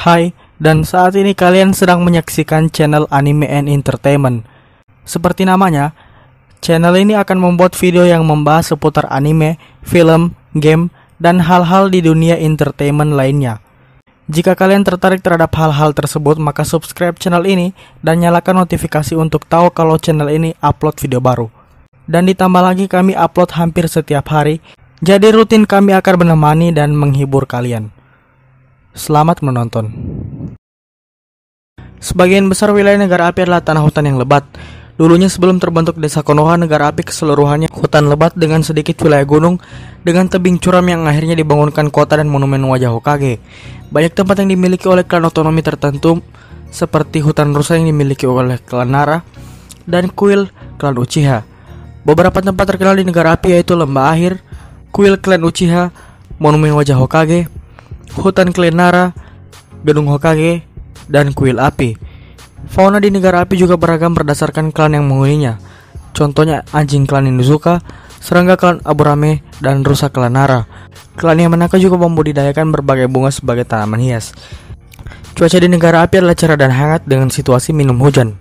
Hai, dan saat ini kalian sedang menyaksikan channel Anime and Entertainment. Seperti namanya, channel ini akan membuat video yang membahas seputar anime, film, game, dan hal-hal di dunia entertainment lainnya. Jika kalian tertarik terhadap hal-hal tersebut, maka subscribe channel ini dan nyalakan notifikasi untuk tahu kalau channel ini upload video baru. Dan ditambah lagi kami upload hampir setiap hari, jadi rutin kami akan menemani dan menghibur kalian. Selamat menonton. Sebagian besar wilayah negara api adalah tanah hutan yang lebat. Dulunya sebelum terbentuk desa Konoha, negara api keseluruhannya hutan lebat dengan sedikit wilayah gunung dengan tebing curam yang akhirnya dibangunkan kota dan monumen wajah Hokage. Banyak tempat yang dimiliki oleh klan otonomi tertentu seperti hutan rusa yang dimiliki oleh klan Nara dan kuil klan Uchiha. Beberapa tempat terkenal di negara api yaitu Lembah Akhir, kuil klan Uchiha, monumen wajah Hokage, hutan klan Nara, gedung Hokage, dan kuil api. Fauna di negara api juga beragam berdasarkan klan yang menghuninya. Contohnya anjing klan Inuzuka, serangga klan Aburame, dan rusa klan Nara. Klan Yamanaka juga membudidayakan berbagai bunga sebagai tanaman hias. Cuaca di negara api adalah cerah dan hangat dengan situasi minum hujan.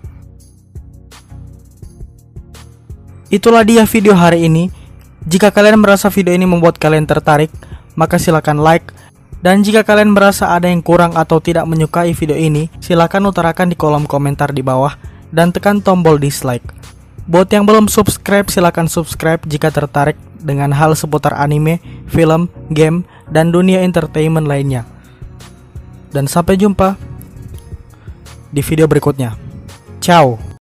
Itulah dia video hari ini. Jika kalian merasa video ini membuat kalian tertarik, maka silakan like. Dan jika kalian merasa ada yang kurang atau tidak menyukai video ini, silakan utarakan di kolom komentar di bawah dan tekan tombol dislike. Buat yang belum subscribe, silakan subscribe jika tertarik dengan hal seputar anime, film, game, dan dunia entertainment lainnya. Dan sampai jumpa di video berikutnya. Ciao.